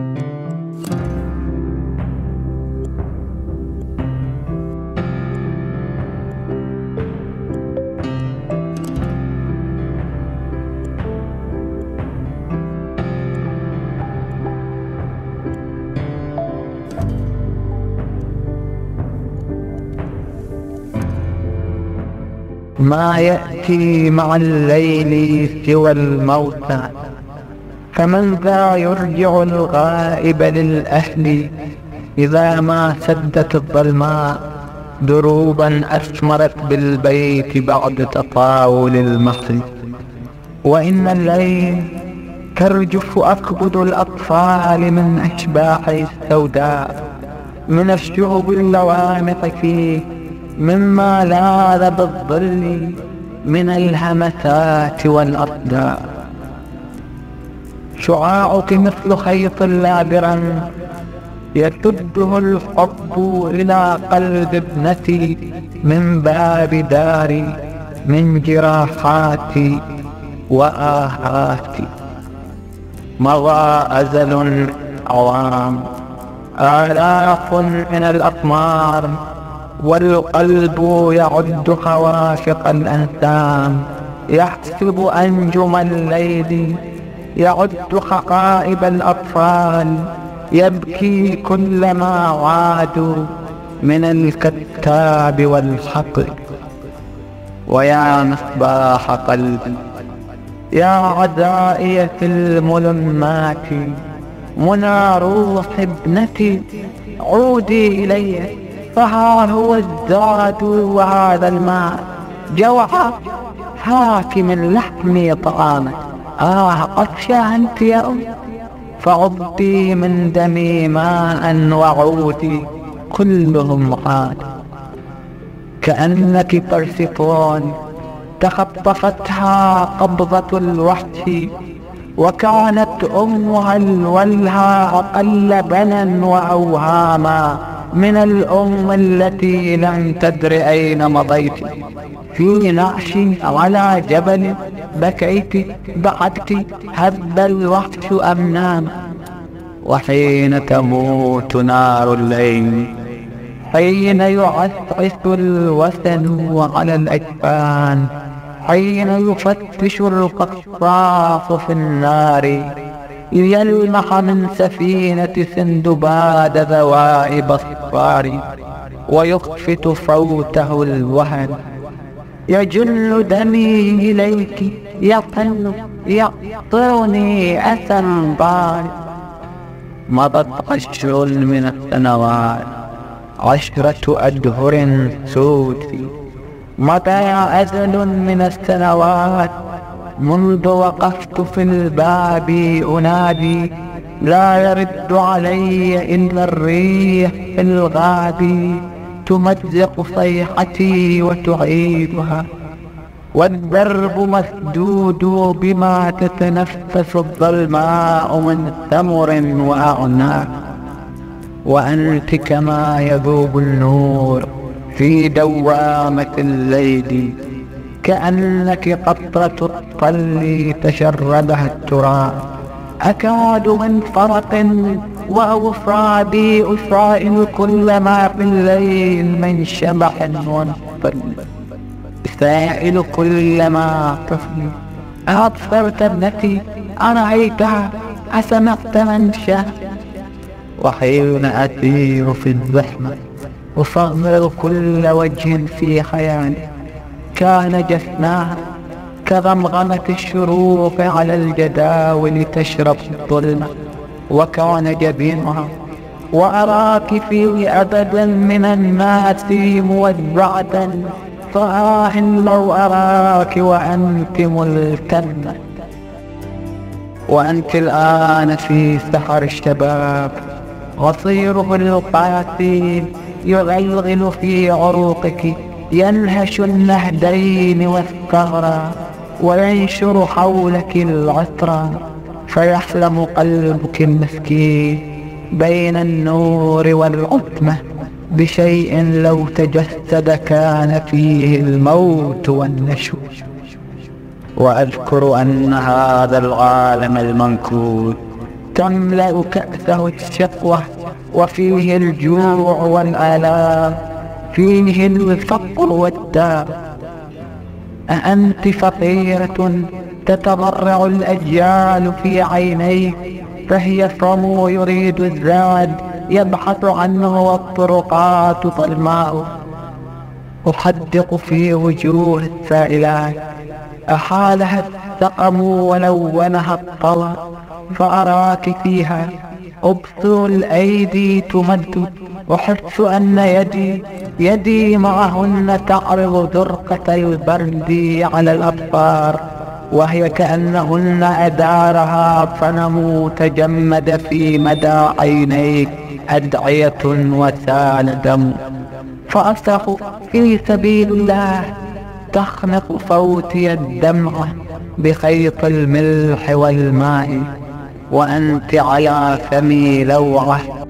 ما يأتي مع الليل سوى الموتى، فمن ذا يرجع الغائب للأهل إذا ما سدت الظلماء دروبا أثمرت بالبيت بعد تطاول المحل. وإن الليل ترجف أكبد الأطفال من أشباح السوداء، من الشعب اللوامع فيه مما لاذ بالظل من الهمسات والأصداء. شعاعك مثل خيط لابرا يسده الحب إلى قلب ابنتي من باب داري، من جراحاتي وآهاتي. مضى أزل عوام، آلاف من الأقمار، والقلب يعد خوافق الأنسام، يحسب أنجم الليل، يعد حقائب الأطفال، يبكي كلما عادوا من الكتاب والحقل. ويا مصباح قلبي يا عزائي في الملمات، منى روح ابنتي عودي إلي، فها هو الزاد وهذا الماء، جوعا هاك من لحمي طعامك، قد شاهنت يا أم، فعضي من دمي ماء وعودي كلهم عاد. كأنك برسفون تخطفتها قبضة الوحش، وكانت أمها الولهى أقل بنا وأوهاما من الأم التي لم تدر أين مضيت. في نعش على جبل بكيت ضحكت، هب الوحش أم نام. وحين تموت نار الليل، حين يعسعس الوثن على الأجفان، حين يفتش القصاص في النار، ليلمح من سفينة سندباد ذوائب الصفار، ويخفت صوته الوهن، يجل دمي إليك يطن يقطرني أثر بارد. مضت 10 من السنوات، 10 أدهر سود، مضى أزل من السنوات منذ وقفت في الباب أنادي، لا يرد علي إلا الريح في الغاب، تمزق صيحتي وتعيدها، والدرب مسدود بما تتنفس الظلماء من ثمر وأعناق. وأنت كما يذوب النور في دوامة الليل، كأنك قطرة الطل تشردها التراب. أكاد من فرق وأفرادي أسرائيل كل ما في الليل من شبح ونفل، سائل كل ما طفل. أبصرت ابنتي أرأيتها أسمعت من شاء. وحين أسير في الزحمة أصغر كل وجه في خيالي، كان جفناها كغمغمة الشروق على الجداول تشرب الظلمة، وكان جبينها وأراك في أبدا من الناس مودعة، فآه لو أراك وأنت ملتمة. وأنت الآن في سحر الشباب، غصيره القاسي يغلغل في عروقك، ينهش النهدين والثغرة، وينشر حولك العطر، فيحلم قلبك المسكين بين النور والعتمة بشيء لو تجسد كان فيه الموت والنشو. وأذكر أن هذا العالم المنكوس تملأ كأسه الشقوة، وفيه الجوع والآلام، فيه الفقر والداء. أأنت فقيرة تتضرع الأجيال في عينيك، فهي صمو يريد الزاد يبحث عنه والطرقات ظلماء. أحدق في وجوه السائلات، أحالها السقم ولونها الطوى، فأراك فيها أبصر الأيدي تمد، أحس أن يدي معهن تعرض درقة البرد على الأبصار، وهي كأنهن أدارها صنم تجمد في مدى عينيك أدعية وسال دم. فأصرخ في سبيل الله، تخنق صوتي الدمع بخيط الملح والماء، وأنت على فمي لوعة